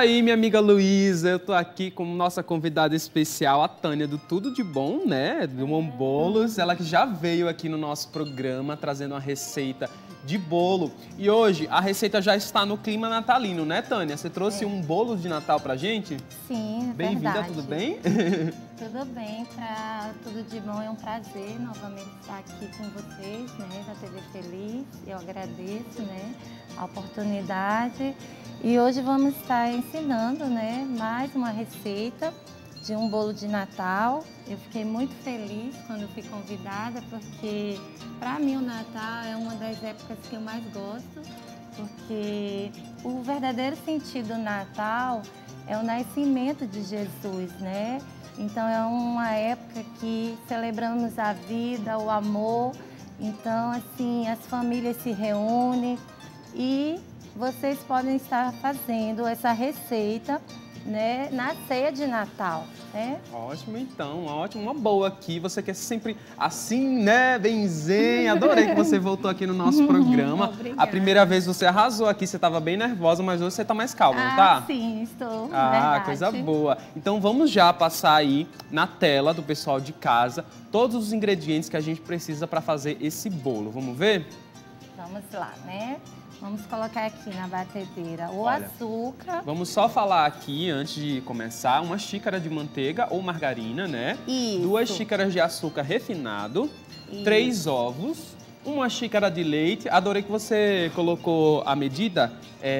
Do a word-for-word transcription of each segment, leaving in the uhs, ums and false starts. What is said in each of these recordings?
Aí, minha amiga Luísa, eu tô aqui com nossa convidada especial, a Tânia, do Tudo de Bom, né? Do Bom Bolos. Ela que já veio aqui no nosso programa trazendo uma receita de bolo. E hoje a receita já está no clima natalino, né, Tânia? Você trouxe é. um bolo de Natal pra gente? Sim, é Bem-vinda, tudo bem? Tudo bem, pra Tudo de Bom é um prazer novamente estar aqui com vocês, né, da T V Feliz. Eu agradeço, né, a oportunidade. E hoje vamos estar ensinando, né, mais uma receita de um bolo de Natal. Eu fiquei muito feliz quando fui convidada, porque para mim o Natal é uma das épocas que eu mais gosto, porque o verdadeiro sentido do Natal é o nascimento de Jesus, né? Então é uma época que celebramos a vida, o amor. Então, assim, as famílias se reúnem e vocês podem estar fazendo essa receita, né, na ceia de Natal, né? Ótimo, então, ótimo, uma boa aqui. Você quer sempre assim, né, benzen. Adorei que você voltou aqui no nosso programa. Obrigada. A primeira vez você arrasou aqui, você estava bem nervosa, mas hoje você está mais calma, ah, não tá? Sim, estou. Ah, verdade. Coisa boa. Então vamos já passar aí na tela do pessoal de casa todos os ingredientes que a gente precisa para fazer esse bolo. Vamos ver? Vamos lá, né? Vamos colocar aqui na batedeira o Olha, açúcar. Vamos só falar aqui, antes de começar, uma xícara de manteiga ou margarina, né? Isso. Duas xícaras de açúcar refinado, Isso. três ovos, uma xícara de leite. Adorei que você colocou a medida,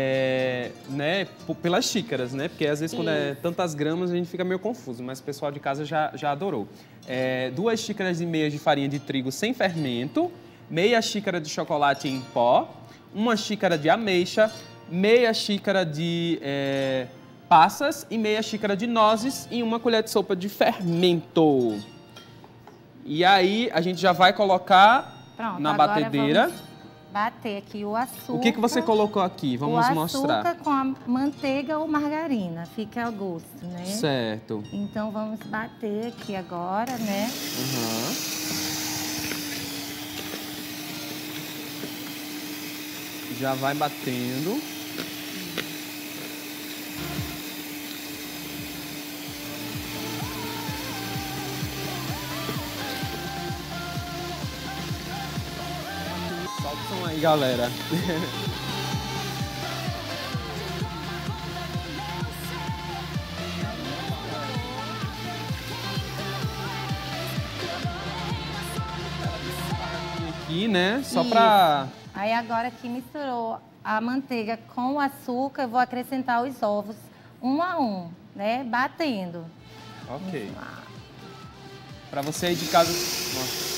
é, né, pelas xícaras, né? Porque às vezes quando é tantas gramas a gente fica meio confuso, mas o pessoal de casa já, já adorou. É, duas xícaras e meia de farinha de trigo sem fermento, meia xícara de chocolate em pó, uma xícara de ameixa, meia xícara de é, passas e meia xícara de nozes e uma colher de sopa de fermento. E aí a gente já vai colocar Pronto, na agora batedeira. Vamos bater aqui o açúcar. O que, que você colocou aqui? Vamos o mostrar. açúcar com a manteiga ou margarina, fica ao gosto, né? Certo. Então vamos bater aqui agora, né? Uhum. Já vai batendo. Solta o som aí, galera. Aqui, né? Só pra... Aí agora que misturou a manteiga com o açúcar, eu vou acrescentar os ovos um a um, né? Batendo. Ok. Pra você aí de casa... Nossa.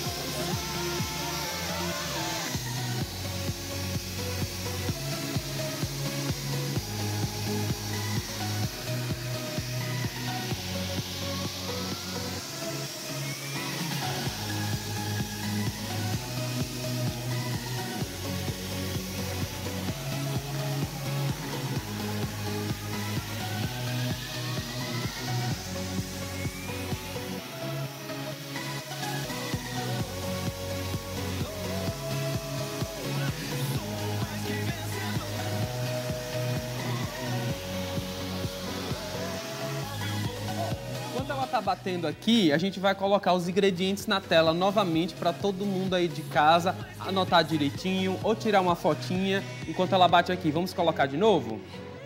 Enquanto ela tá batendo aqui, a gente vai colocar os ingredientes na tela novamente para todo mundo aí de casa anotar direitinho ou tirar uma fotinha enquanto ela bate aqui. Vamos colocar de novo?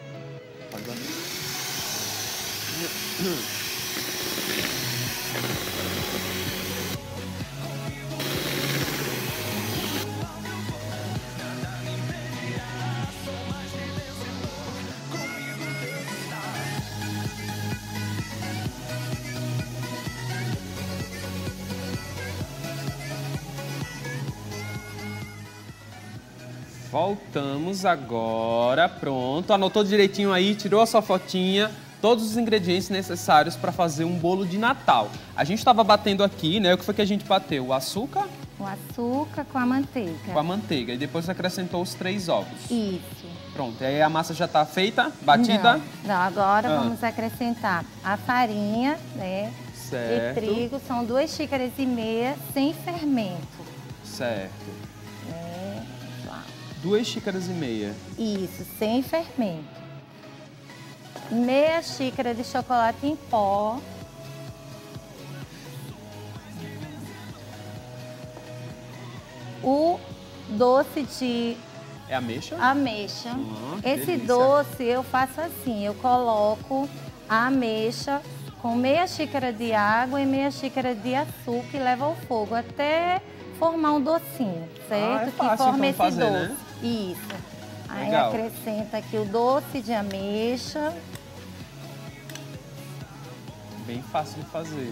Voltamos agora, pronto. Anotou direitinho aí, tirou a sua fotinha, todos os ingredientes necessários para fazer um bolo de Natal. A gente estava batendo aqui, né? O que foi que a gente bateu? O açúcar? O açúcar com a manteiga. Com a manteiga. E depois acrescentou os três ovos. Isso. Pronto, e aí a massa já está feita, batida? Não, não agora ah. vamos acrescentar a farinha, né? Certo. De trigo, são duas xícaras e meia sem fermento. Certo. Né? Duas xícaras e meia. Isso, sem fermento. meia xícara de chocolate em pó. O doce de É ameixa? ameixa. Hum, Esse delícia. doce eu faço assim, eu coloco a ameixa com meia xícara de água e meia xícara de açúcar e levo ao fogo até formar um docinho, certo? Ah, é que fácil, forma então, esse fazer, doce. né? Isso. Aí Legal. acrescenta aqui o doce de ameixa. Bem fácil de fazer.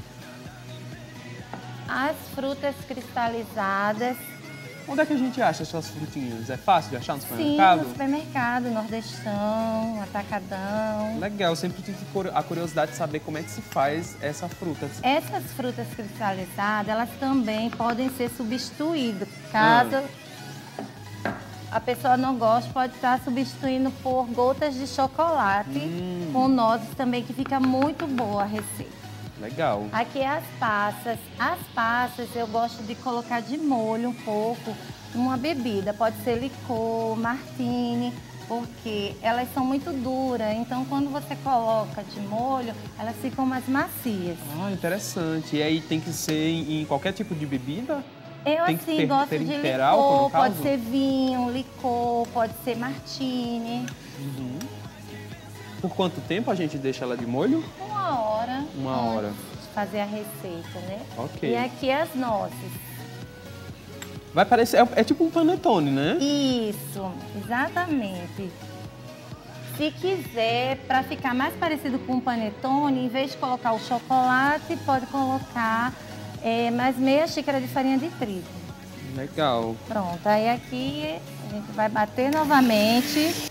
As frutas cristalizadas. Onde é que a gente acha essas frutinhas? É fácil de achar no Sim, supermercado? no supermercado, nordestão, atacadão. Legal, eu sempre tive cur- a curiosidade de saber como é que se faz essa fruta. Essas frutas cristalizadas, elas também podem ser substituídas. Caso Ah. a pessoa não goste, pode estar substituindo por gotas de chocolate Hum. com nozes também, que fica muito boa a receita. Legal. Aqui as passas. As passas eu gosto de colocar de molho um pouco numa bebida. Pode ser licor, martini, porque elas são muito duras. Então, quando você coloca de molho, elas ficam mais macias. Ah, interessante. E aí tem que ser em, em qualquer tipo de bebida? Eu, Tem que assim, ter- gosto ter de inteira álcool, licor. no Pode caso? ser vinho, licor, pode ser martini. Uhum. Por quanto tempo a gente deixa ela de molho? Uma hora. Uma antes hora. de fazer a receita, né? Ok. E aqui as nozes. Vai parecer... É, é tipo um panetone, né? Isso, exatamente. Se quiser, para ficar mais parecido com um panetone, em vez de colocar o chocolate, pode colocar é, mais meia xícara de farinha de trigo. Legal. Pronto, aí aqui a gente vai bater novamente.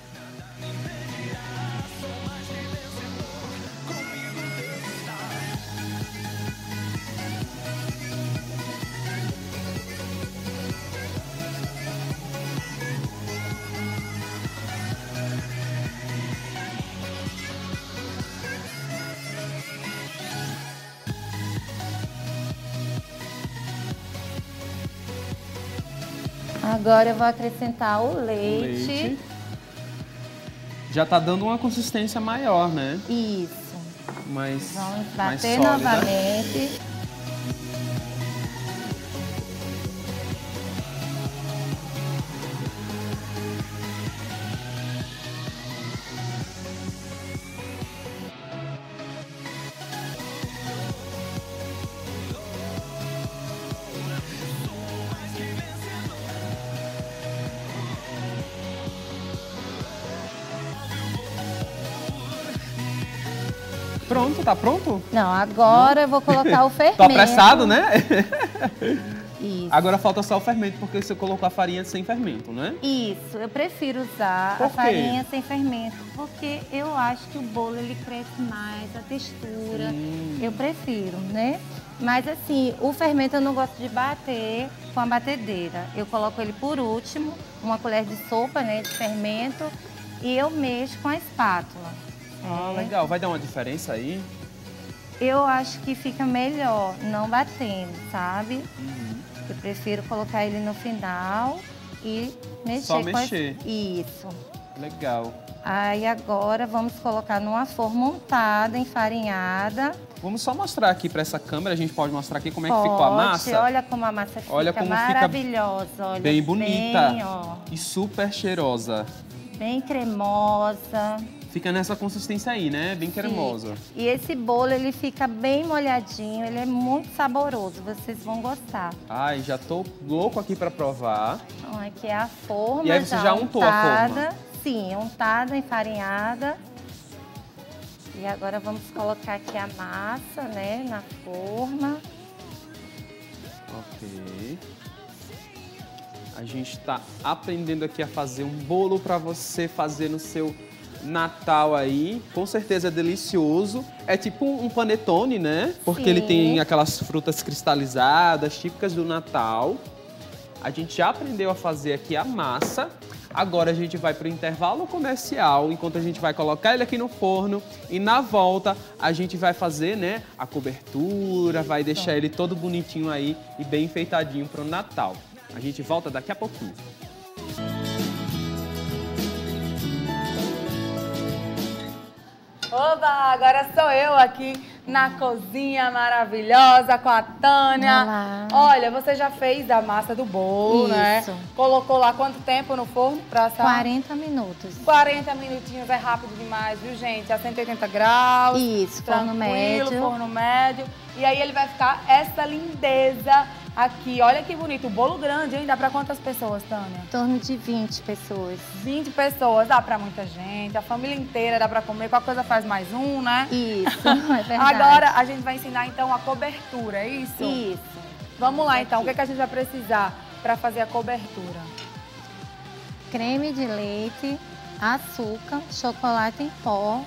Agora eu vou acrescentar o leite. Leite. Já tá dando uma consistência maior, né? Isso. Mais, Vamos mais bater sólida. novamente. Pronto, tá pronto? Não, agora eu vou colocar o fermento. Tô apressado, né? Isso. Agora falta só o fermento, porque você colocou a farinha sem fermento, né? Isso, eu prefiro usar Por a quê? farinha sem fermento, porque eu acho que o bolo ele cresce mais, a textura, Hum. eu prefiro, né? Mas assim, o fermento eu não gosto de bater com a batedeira. Eu coloco ele por último, uma colher de sopa, né, de fermento, e eu mexo com a espátula. Ah, É. legal. Vai dar uma diferença aí? Eu acho que fica melhor não batendo, sabe? Uhum. Eu prefiro colocar ele no final e mexer Só com as- mexer. Isso. Legal. Aí agora vamos colocar numa forma untada, enfarinhada. Vamos só mostrar aqui para essa câmera, a gente pode mostrar aqui como é que Pode, ficou a massa. olha como a massa fica Olha como fica maravilhosa. Olha, Bem bonita Bem, ó, e super cheirosa. bem cremosa. Fica nessa consistência aí, né? Bem cremosa. Fica. E esse bolo, ele fica bem molhadinho, ele é muito saboroso, vocês vão gostar. Ai, já tô louco aqui para provar. Então, aqui é a forma E aí você já untou a forma? untada. Sim, untada, enfarinhada. E agora vamos colocar aqui a massa, né, na forma. Ok. A gente tá aprendendo aqui a fazer um bolo para você fazer no seu Natal aí. Com certeza é delicioso. É tipo um panetone, né? Porque Sim. ele tem aquelas frutas cristalizadas, típicas do Natal. A gente já aprendeu a fazer aqui a massa. Agora a gente vai para o intervalo comercial, enquanto a gente vai colocar ele aqui no forno. E na volta a gente vai fazer, né, a cobertura, vai deixar ele todo bonitinho aí e bem enfeitadinho para o Natal. A gente volta daqui a pouquinho. Oba, agora sou eu aqui na cozinha maravilhosa com a Tânia. Olá. Olha, você já fez a massa do bolo, né? Isso. Colocou lá quanto tempo no forno pra assar? quarenta minutos. quarenta minutinhos, é rápido demais, viu, gente? A cento e oitenta graus. Isso, forno tranquilo, médio. forno médio. E aí ele vai ficar essa lindeza aqui. Olha que bonito. O bolo grande, hein? Dá pra quantas pessoas, Tânia? Em torno de vinte pessoas. vinte pessoas, dá pra muita gente. A família inteira dá pra comer. Qualquer coisa faz mais um, né? Isso, é verdade. Agora a gente vai ensinar, então, a cobertura, é isso? Isso. Vamos lá, Isso então. O aqui. que, é que a gente vai precisar pra fazer a cobertura? Creme de leite, açúcar, chocolate em pó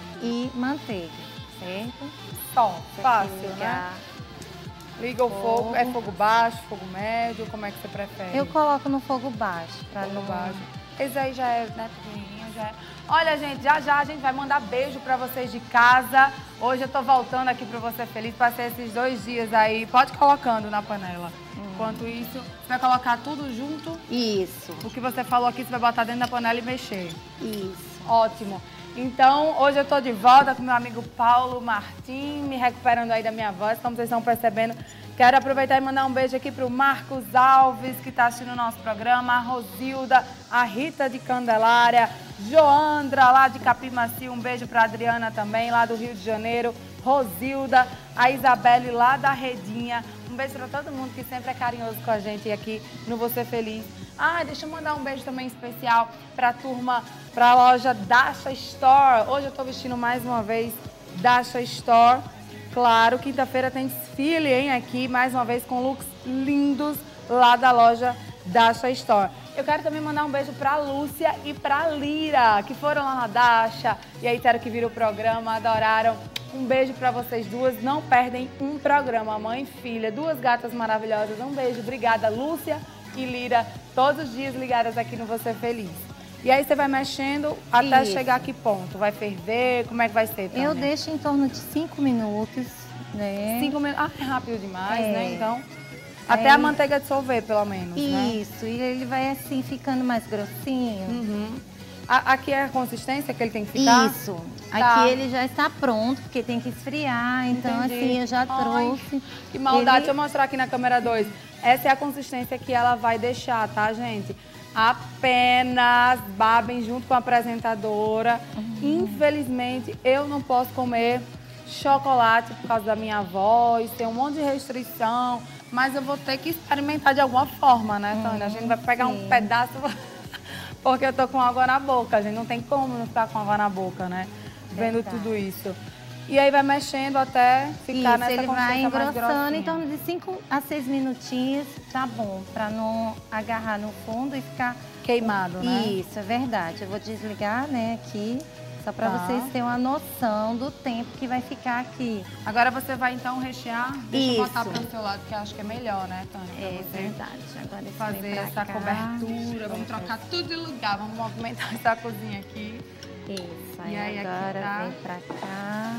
e manteiga, certo? Só, Você fácil, ligar. né? Liga o fogo. Fogo. É fogo baixo, fogo médio? Como é que você prefere? Eu coloco no fogo baixo, pra Fogo não... baixo. Esse aí já é, né, pequenininho, já é. Olha, gente, já já a gente vai mandar beijo pra vocês de casa. Hoje eu tô voltando aqui pro Você Feliz. Passei esses dois dias aí. Pode ir colocando na panela. Hum. Enquanto isso, você vai colocar tudo junto. Isso, O que você falou aqui, você vai botar dentro da panela e mexer. isso. Ótimo. Então, hoje eu tô de volta com meu amigo Paulo Martim, me recuperando aí da minha voz, como vocês estão percebendo. Quero aproveitar e mandar um beijo aqui pro Marcos Alves, que está assistindo o nosso programa, a Rosilda, a Rita de Candelária, Joandra, lá de Capimaci, um beijo pra Adriana também, lá do Rio de Janeiro, Rosilda, a Isabelle, lá da Redinha. Um beijo pra todo mundo que sempre é carinhoso com a gente aqui no Você Feliz. Ah, deixa eu mandar um beijo também especial pra turma, pra loja Dasha Store. Hoje eu tô vestindo mais uma vez Dasha Store. Claro, quinta-feira tem desfile, hein, aqui, mais uma vez com looks lindos lá da loja Dasha Store. Eu quero também mandar um beijo pra Lúcia e pra Lira, que foram lá na Dasha e aí disseram que viram o programa, adoraram. Um beijo pra vocês duas, não perdem um programa, mãe e filha, duas gatas maravilhosas. Um beijo, obrigada, Lúcia e Lira, todos os dias ligadas aqui no Você Feliz. E aí você vai mexendo até Isso. chegar a que ponto? Vai ferver? Como é que vai ser, Tânia? Eu deixo em torno de cinco minutos, né? Cinco minutos. Ah, é rápido demais, É. né? Então, até Aí- a manteiga dissolver, pelo menos, né? Isso, e ele vai assim ficando mais grossinho. Uhum. A- aqui é a consistência que ele tem que ficar? Isso. Tá. Aqui ele já está pronto, porque tem que esfriar. Então, Entendi. assim, eu já Ai, trouxe. Que maldade. Ele- Deixa eu mostrar aqui na câmera dois. Essa é a consistência que ela vai deixar, tá, gente? Apenas babem junto com a apresentadora. Uhum. Infelizmente, eu não posso comer chocolate por causa da minha voz, tem um monte de restrição, mas eu vou ter que experimentar de alguma forma, né, Tânia? A gente vai pegar um sim. pedaço, porque eu tô com água na boca. A gente não tem como não ficar com água na boca, né? Vendo Verdade. tudo isso. E aí vai mexendo até ficar Isso, nessa ele vai consistência mais engrossando grossinha. em torno de cinco a seis minutinhos, tá bom, pra não agarrar no fundo e ficar... Queimado, né? Isso, é verdade. Eu vou desligar, né, aqui, só pra Tá. vocês terem uma noção do tempo que vai ficar aqui. Agora você vai então rechear. Deixa eu botar Isso. para o seu lado, que eu acho que é melhor, né, Tânia? Pra É você verdade. Agora esse fazer vem pra essa cá. cobertura. Vamos trocar tudo de lugar. Vamos movimentar essa cozinha aqui. Isso, E aí, aí, aqui agora tá. vem pra cá.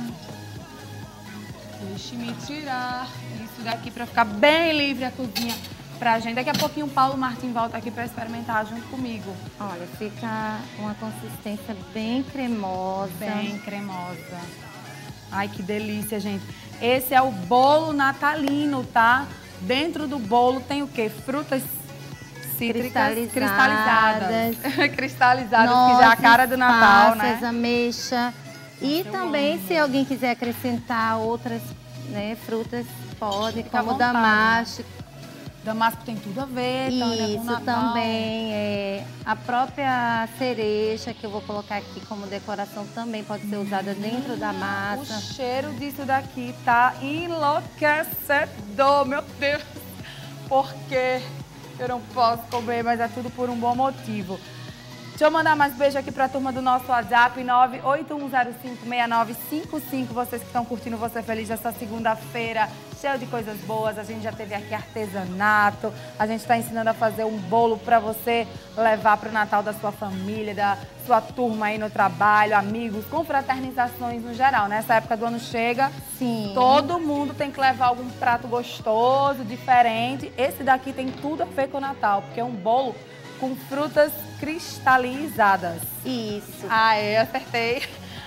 Deixe-me tirar isso daqui para ficar bem livre a cozinha pra gente. Daqui a pouquinho o Paulo Martim volta aqui para experimentar junto comigo. Olha, fica uma consistência bem cremosa. Bem cremosa. Ai, que delícia, gente. Esse é o bolo natalino, tá? Dentro do bolo tem o quê? Frutas cítricas cristalizadas. Cristalizadas. Cristalizadas, que já é a cara do Natal, passas, né? ameixa. E eu também, amo. se alguém quiser acrescentar outras, né, frutas, pode, Fica à como vontade, damasco. Damasco tem tudo a ver, Tânia, com Isso Natal. também. É, a própria cereja, que eu vou colocar aqui como decoração, também pode ser usada dentro da O massa. cheiro disso daqui tá enlouquecedor, meu Deus. Porque eu não posso comer, mas é tudo por um bom motivo. Deixa eu mandar mais beijo aqui pra turma do nosso WhatsApp, nove oito um zero cinco, seis nove cinco cinco. Vocês que estão curtindo Você Feliz essa segunda-feira, cheio de coisas boas. A gente já teve aqui artesanato, a gente está ensinando a fazer um bolo para você levar para o Natal da sua família, da sua turma aí no trabalho, amigos, confraternizações no geral. Nessa época do ano chega, Sim. todo mundo tem que levar algum prato gostoso, diferente. Esse daqui tem tudo a ver com o Natal, porque é um bolo com frutas cristalizadas. Isso. Ah, eu acertei.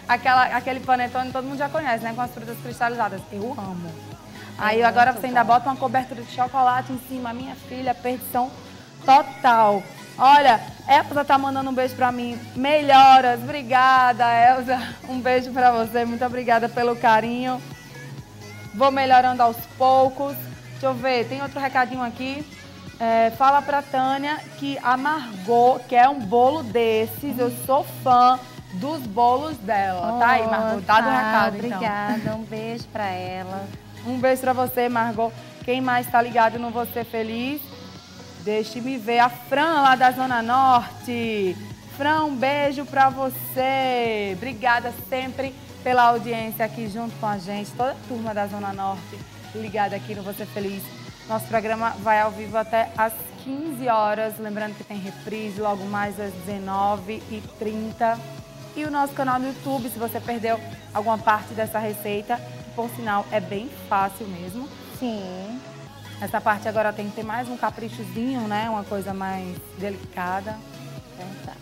aquela, aquele panetone todo mundo já conhece, né? Com as frutas cristalizadas. Eu amo. Aí agora você ainda bota uma cobertura de chocolate em cima. Minha filha, perdição total. Olha, Elza tá mandando um beijo pra mim. Melhoras, obrigada, Elza. Um beijo pra você, muito obrigada pelo carinho. Vou melhorando aos poucos. Deixa eu ver, tem outro recadinho aqui. É, fala pra Tânia que a Margot quer um bolo desses. Eu sou fã dos bolos dela. Oh, tá aí, Margot, dá do tá, recado, obrigada, então. um beijo pra ela. Um beijo pra você, Margot. Quem mais tá ligado no Você Feliz? Deixe-me ver. A Fran, lá da Zona Norte. Fran, um beijo pra você. Obrigada sempre pela audiência aqui junto com a gente. Toda a turma da Zona Norte ligada aqui no Você Feliz. Nosso programa vai ao vivo até às quinze horas. Lembrando que tem reprise logo mais às dezenove e trinta. E o nosso canal no YouTube, se você perdeu alguma parte dessa receita, que, por sinal, é bem fácil mesmo. Sim. Essa parte agora tem que ter mais um caprichozinho, né? Uma coisa mais delicada. Verdade.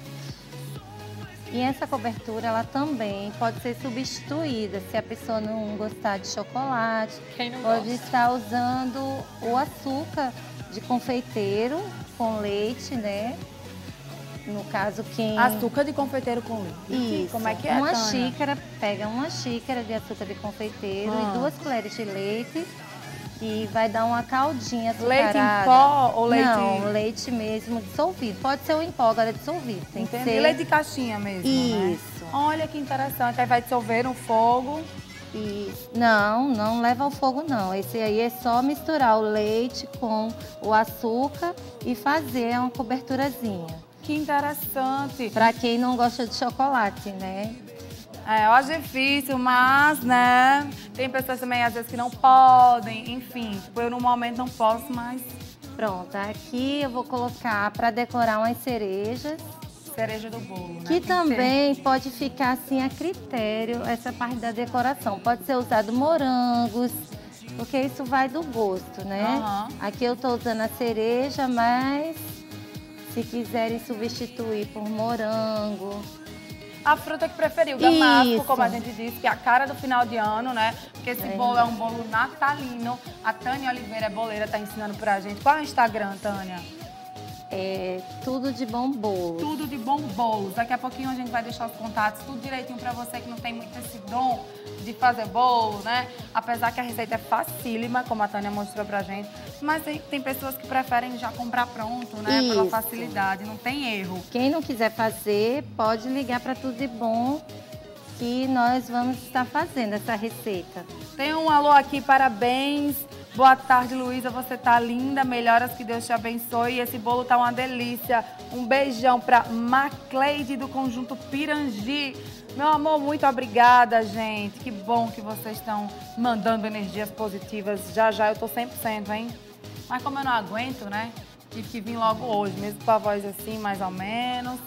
E essa cobertura, ela também pode ser substituída. Se a pessoa não gostar de chocolate, Quem não pode gosta? estar usando o açúcar de confeiteiro com leite, né? No caso, quem... Açúcar de confeiteiro com leite. Isso. Como é que é, Uma Tânia? xícara, pega uma xícara de açúcar de confeiteiro Ah. e duas colheres de leite e vai dar uma caldinha açucarada. Leite em pó ou leite... Não, leite mesmo dissolvido. Pode ser o em pó, agora é dissolvido. Tem que Entendi. ser... Leite de caixinha mesmo, né? Isso. Olha que interessante. Aí vai dissolver no fogo. Isso. Não, não leva ao fogo não. Esse aí é só misturar o leite com o açúcar e fazer uma coberturazinha. Que interessante. Para quem não gosta de chocolate, né? É, eu acho difícil, mas, né, tem pessoas também, às vezes, que não podem, enfim. Tipo, eu no momento não posso, mas... Pronto, aqui eu vou colocar para decorar umas cerejas. Cereja do bolo, né? Que Tem ser. também pode ficar assim a critério, essa parte da decoração. Pode ser usado morangos, porque isso vai do gosto, né? Aham. Aqui eu tô usando a cereja, mas se quiserem substituir por morango... A fruta que preferiu, damasco, Isso. como a gente disse, que é a cara do final de ano, né? Porque esse É bolo é um bolo natalino. A Tânia Oliveira é boleira, tá ensinando pra gente. Qual é o Instagram, Tânia? É tudo de bom bolo. Tudo de bom bolos. Daqui a pouquinho a gente vai deixar os contatos, tudo direitinho pra você que não tem muito esse dom de fazer bolo, né? Apesar que a receita é facílima, como a Tânia mostrou pra gente. Mas tem, tem pessoas que preferem já comprar pronto, né? Pela Isso. facilidade, não tem erro. Quem não quiser fazer, pode ligar para Tudo de Bom, que nós vamos estar fazendo essa receita. Tem um alô aqui, parabéns. Boa tarde, Luísa, você tá linda. Melhoras, que Deus te abençoe. Esse bolo tá uma delícia. Um beijão pra Macleide do Conjunto Pirangi. Meu amor, muito obrigada, gente. Que bom que vocês estão mandando energias positivas. Já, já, eu tô cem por cento, hein? Mas como eu não aguento, né? Tive que vir logo hoje, mesmo com a voz assim, mais ou menos.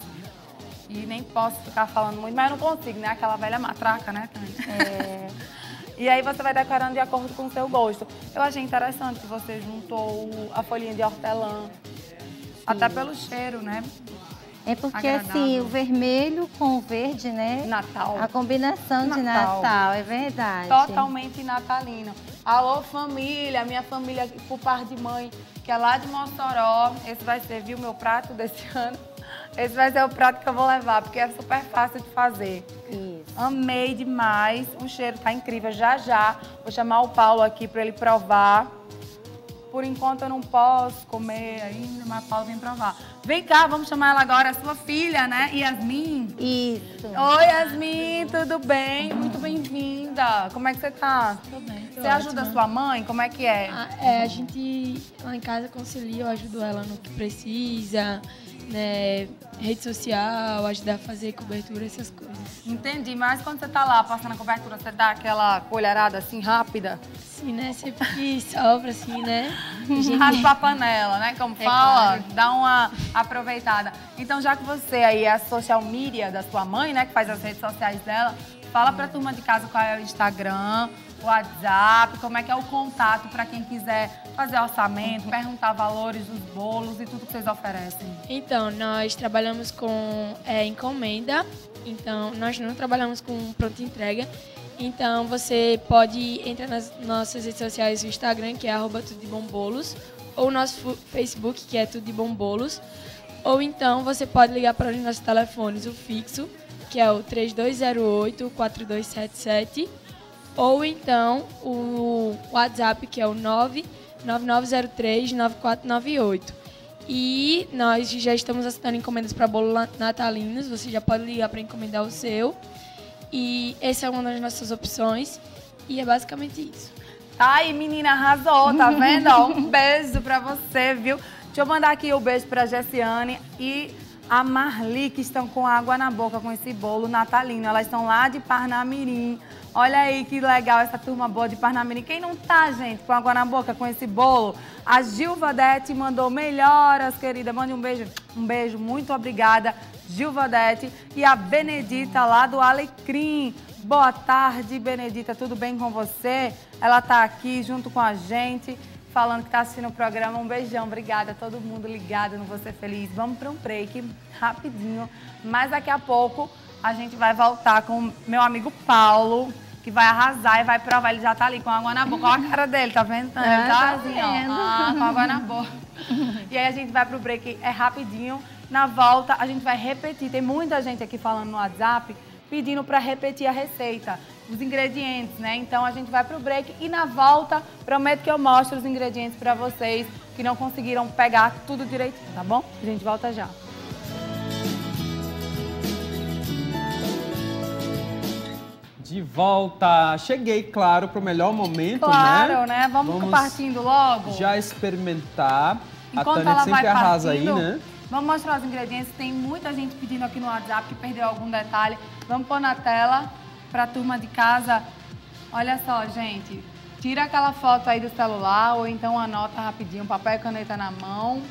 E nem posso ficar falando muito, mas eu não consigo, né? Aquela velha matraca, né, Tânia? É, E aí você vai decorando de acordo com o seu gosto. Eu achei interessante que você juntou a folhinha de hortelã. Até pelo cheiro, né? é porque Agradável. assim, o vermelho com o verde, né? Natal. A combinação de Natal. Natal, é verdade. Totalmente natalino. Alô, família, minha família por parte de mãe, que é lá de Mossoró. Esse vai ser, viu, meu prato desse ano. Esse vai ser o prato que eu vou levar, porque é super fácil de fazer. Isso. Amei demais, o cheiro tá incrível. Já, já, vou chamar o Paulo aqui para ele provar. Por enquanto eu não posso comer ainda, mas o Paulo vem provar. Vem cá, vamos chamar ela agora, a sua filha, né, Yasmin? Isso. Oi, Yasmin, tudo bem? Muito bem-vinda. Como é que você tá? Tô bem, tô Você ajuda a ótima. sua mãe? Como é que é? Ah, é, a gente lá em casa concilia, eu ajudo ela no que precisa, né? Rede social, ajudar a fazer cobertura, essas coisas. Entendi, mas quando você tá lá passando a cobertura, você dá aquela colherada assim rápida? Sim, né? Sempre que sobra, assim, né? A gente- Raspa a panela, né? Como É fala, claro. dá uma aproveitada. Então, já que você aí é a social media da sua mãe, né? Que faz as redes sociais dela, fala pra turma de casa qual é o Instagram, o WhatsApp, como é que é o contato pra quem quiser fazer orçamento, perguntar valores dos bolos e tudo que vocês oferecem. Então, nós trabalhamos com é, encomenda Então, nós não trabalhamos com pronta entrega. Então, você pode entrar nas nossas redes sociais, o Instagram, que é arroba tudo de bom bolos, ou o nosso Facebook, que é tudo de bom bolos. Ou então, você pode ligar para os nossos telefones, o fixo, que é o três dois zero oito, quatro dois sete sete. Ou então, o WhatsApp, que é o nove nove nove zero três, nove quatro nove oito. E nós já estamos aceitando encomendas para bolo natalinos. Você já pode ligar para encomendar o seu. E essa é uma das nossas opções. E é basicamente isso. Tá aí, menina, arrasou, tá vendo? Ó, um beijo pra você, viu? Deixa eu mandar aqui o um beijo pra Jessiane e a Marli, que estão com água na boca com esse bolo natalino. Elas estão lá de Parnamirim. Olha aí que legal essa turma boa de Parnamirim. Quem não tá, gente, com água na boca com esse bolo? A Gilvadete mandou melhoras, querida. Mande um beijo. Um beijo, muito obrigada, Gilvadete. E a Benedita lá do Alecrim. Boa tarde, Benedita. Tudo bem com você? Ela tá aqui junto com a gente, falando que tá assistindo o programa. Um beijão, obrigada a todo mundo ligado no Você Feliz. Vamos para um break rapidinho, mas daqui a pouco a gente vai voltar com meu amigo Paulo, que vai arrasar e vai provar. Ele já tá ali com água na boca. Olha a cara dele, tá vendo? Ele Ah, tá tá assim, vendo. ó, ah, com água na boca. E aí a gente vai pro break, é rapidinho. Na volta a gente vai repetir. Tem muita gente aqui falando no WhatsApp pedindo para repetir a receita, os ingredientes, né? Então a gente vai pro break e na volta prometo que eu mostro os ingredientes para vocês que não conseguiram pegar tudo direitinho, tá bom? A gente volta já. De volta. Cheguei, claro, pro melhor momento, Claro, né? né? Vamos, Vamos partindo logo. Já experimentar. Enquanto a Tânia ela sempre vai arrasa partindo, aí, né? Vamos mostrar os ingredientes. Tem muita gente pedindo aqui no WhatsApp que perdeu algum detalhe. Vamos pôr na tela para a turma de casa. Olha só, gente. Tira aquela foto aí do celular ou então anota rapidinho, papel e caneta na mão.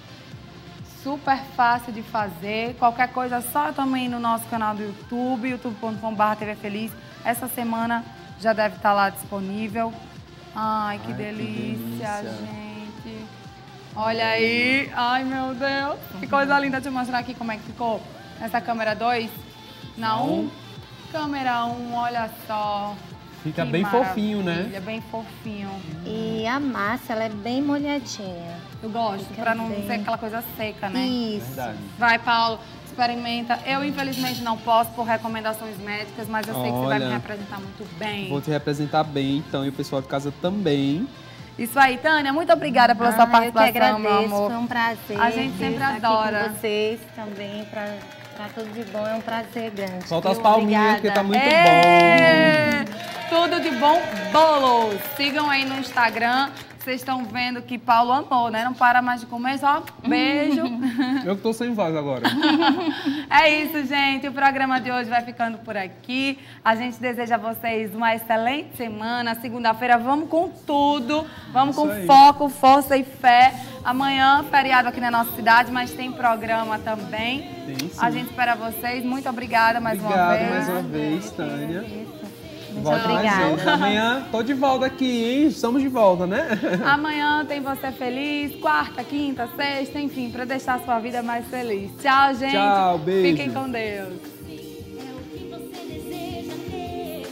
Super fácil de fazer. Qualquer coisa, só também no nosso canal do YouTube, youtube ponto com barra T V Feliz. Essa semana já deve estar lá disponível. Ai, que, Ai, que delícia, delícia. gente. Olha aí. Ai, meu Deus. Que coisa linda. Deixa eu mostrar aqui como é que ficou. Nessa câmera dois. Na um. Câmera um, olha só. Fica Que bem maravilha, fofinho, né? bem fofinho. E a massa, ela é bem molhadinha. Eu gosto, Fica pra não bem. ser aquela coisa seca, né? Isso. Verdade. Vai, Paulo, experimenta. Eu, infelizmente, não posso por recomendações médicas, mas eu sei que você vai me Olha, representar muito bem. Vou te representar bem, então, e o pessoal de casa também. Isso aí, Tânia, muito obrigada pela sua Ah, participação, eu que agradeço, meu amor. foi um prazer. A gente sempre estar aqui adora. com vocês também, pra, pra tudo de bom, é um prazer grande. Solta as Viu? palminhas, porque tá Obrigada. muito É! bom. Tudo de bom, bolos. Sigam aí no Instagram. Vocês estão vendo que Paulo amou, né? Não para mais de comer, só beijo. Eu que tô sem voz agora. É isso, gente. O programa de hoje vai ficando por aqui. A gente deseja a vocês uma excelente semana. Segunda-feira vamos com tudo. Vamos Isso com aí. foco, força e fé. Amanhã, feriado aqui na nossa cidade, mas tem programa também. Tem, sim. A gente espera vocês. Muito obrigada mais uma Obrigado vez. mais uma vez, Tânia. Isso. Volte mais obrigada. vezes. Amanhã tô de volta aqui, hein? Estamos de volta, né? Amanhã tem Você Feliz, quarta, quinta, sexta, enfim, para deixar a sua vida mais feliz. Tchau, gente. Tchau, beijo. Fiquem com Deus. É o que você deseja ter.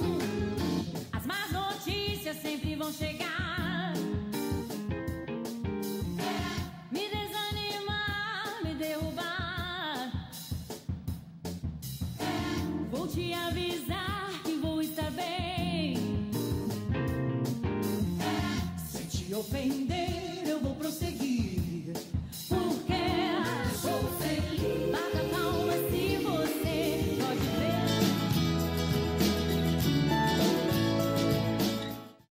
As más notícias sempre vão chegar. Me desanimar, me derrubar. Vou te avisar que vou estar bem. Se te ofender, eu vou prosseguir.